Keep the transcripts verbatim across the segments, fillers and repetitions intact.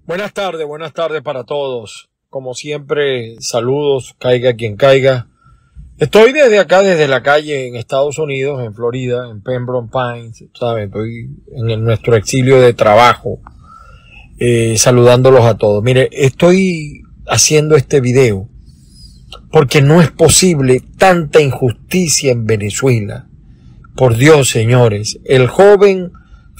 Buenas tardes, buenas tardes para todos. Como siempre, saludos, caiga quien caiga. Estoy desde acá, desde la calle en Estados Unidos, en Florida, en Pembroke Pines, ¿saben? Estoy en el, nuestro exilio de trabajo, eh, saludándolos a todos. Mire, estoy haciendo este video porque no es posible tanta injusticia en Venezuela. Por Dios, señores, el joven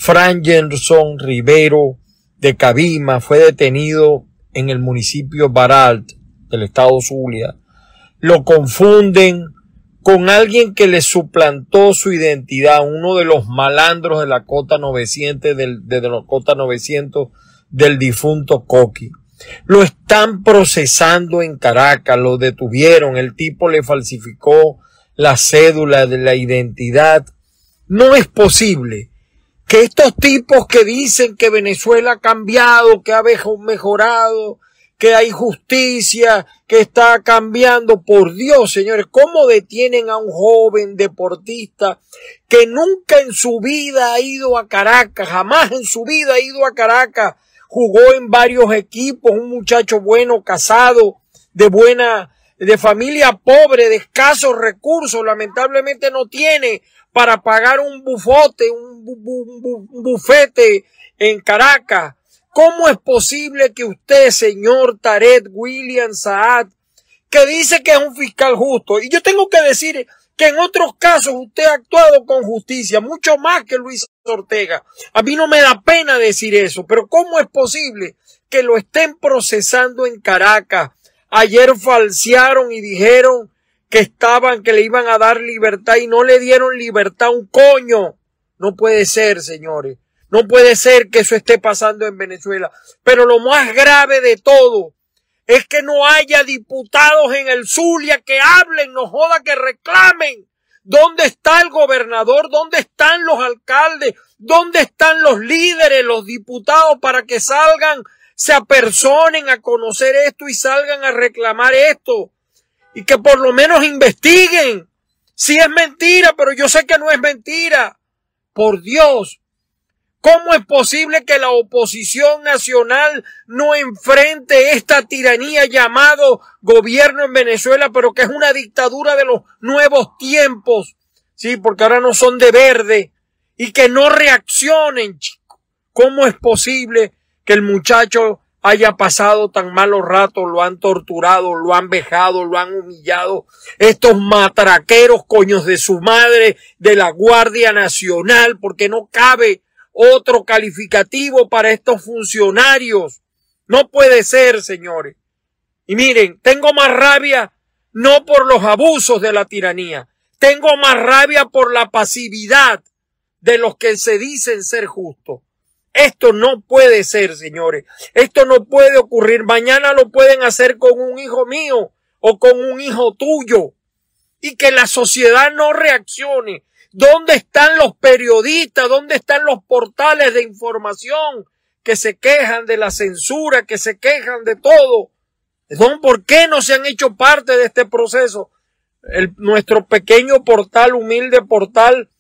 Frangerson Rivero de Cabima fue detenido en el municipio Baralt del estado Zulia. Lo confunden con alguien que le suplantó su identidad, uno de los malandros de la cota novecientos del, de la cota novecientos del difunto Coqui. Lo están procesando en Caracas, lo detuvieron, el tipo le falsificó la cédula de la identidad. No es posible que estos tipos que dicen que Venezuela ha cambiado, que ha mejorado, que hay justicia, que está cambiando, por Dios, señores, ¿cómo detienen a un joven deportista que nunca en su vida ha ido a Caracas, jamás en su vida ha ido a Caracas, jugó en varios equipos, un muchacho bueno, casado, de buena, de familia pobre, de escasos recursos, lamentablemente no tiene para pagar un bufote, un, bu, bu, bu, un bufete en Caracas? ¿Cómo es posible que usted, señor Tarek William Saad, que dice que es un fiscal justo, y yo tengo que decir que en otros casos usted ha actuado con justicia, mucho más que Luis Ortega? A mí no me da pena decir eso, pero ¿cómo es posible que lo estén procesando en Caracas? Ayer falsearon y dijeron que estaban, que le iban a dar libertad y no le dieron libertad un coño. No puede ser, señores. No puede ser que eso esté pasando en Venezuela. Pero lo más grave de todo es que no haya diputados en el Zulia que hablen, no joda, que reclamen. ¿Dónde está el gobernador? ¿Dónde están los alcaldes? ¿Dónde están los líderes, los diputados para que salgan, se apersonen a conocer esto y salgan a reclamar esto? Y que por lo menos investiguen si es mentira, pero yo sé que no es mentira. Por Dios, ¿cómo es posible que la oposición nacional no enfrente esta tiranía llamado gobierno en Venezuela, pero que es una dictadura de los nuevos tiempos? Sí, porque ahora no son de verde. Y que no reaccionen, chicos. ¿Cómo es posible que el muchacho haya pasado tan malos ratos, lo han torturado, lo han vejado, lo han humillado? Estos matraqueros, coños de su madre, de la Guardia Nacional, porque no cabe otro calificativo para estos funcionarios. No puede ser, señores. Y miren, tengo más rabia no por los abusos de la tiranía, tengo más rabia por la pasividad de los que se dicen ser justos. Esto no puede ser, señores. Esto no puede ocurrir. Mañana lo pueden hacer con un hijo mío o con un hijo tuyo. Y que la sociedad no reaccione. ¿Dónde están los periodistas? ¿Dónde están los portales de información que se quejan de la censura, que se quejan de todo? ¿Por qué no se han hecho parte de este proceso? El, nuestro pequeño portal, humilde portal,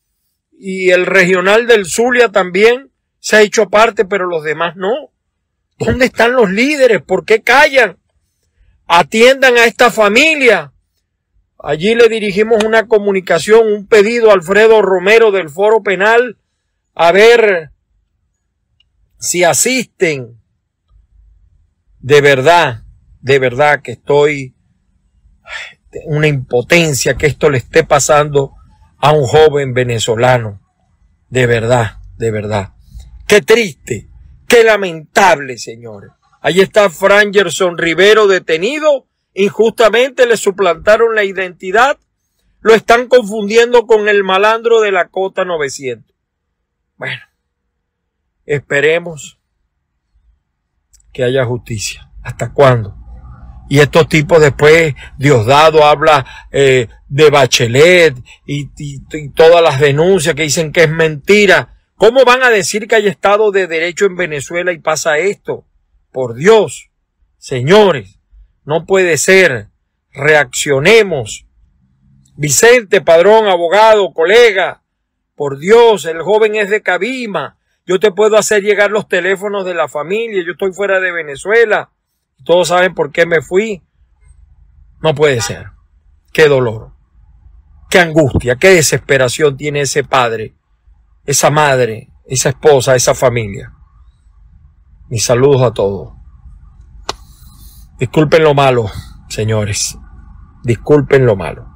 y el regional del Zulia también se ha hecho parte, pero los demás no. ¿Dónde están los líderes? ¿Por qué callan? Atiendan a esta familia. Allí le dirigimos una comunicación, un pedido a Alfredo Romero del Foro Penal, a ver si asisten. De verdad, de verdad que estoy una impotencia que esto le esté pasando a un joven venezolano. De verdad, de verdad. Qué triste, qué lamentable, señores. Ahí está Frangerson Rivero detenido, injustamente le suplantaron la identidad, lo están confundiendo con el malandro de la cota novecientos. Bueno, esperemos que haya justicia. ¿Hasta cuándo? Y estos tipos después, Diosdado habla eh, de Bachelet y, y, y todas las denuncias que dicen que es mentira. ¿Cómo van a decir que hay Estado de Derecho en Venezuela y pasa esto? Por Dios, señores, no puede ser. Reaccionemos. Vicente Padrón, abogado, colega, por Dios, el joven es de Cabima. yo te puedo hacer llegar los teléfonos de la familia, yo estoy fuera de Venezuela, todos saben por qué me fui. No puede ser. Qué dolor, qué angustia, qué desesperación tiene ese padre, esa madre, esa esposa, esa familia. Mis saludos a todos. Disculpen lo malo, señores. Disculpen lo malo.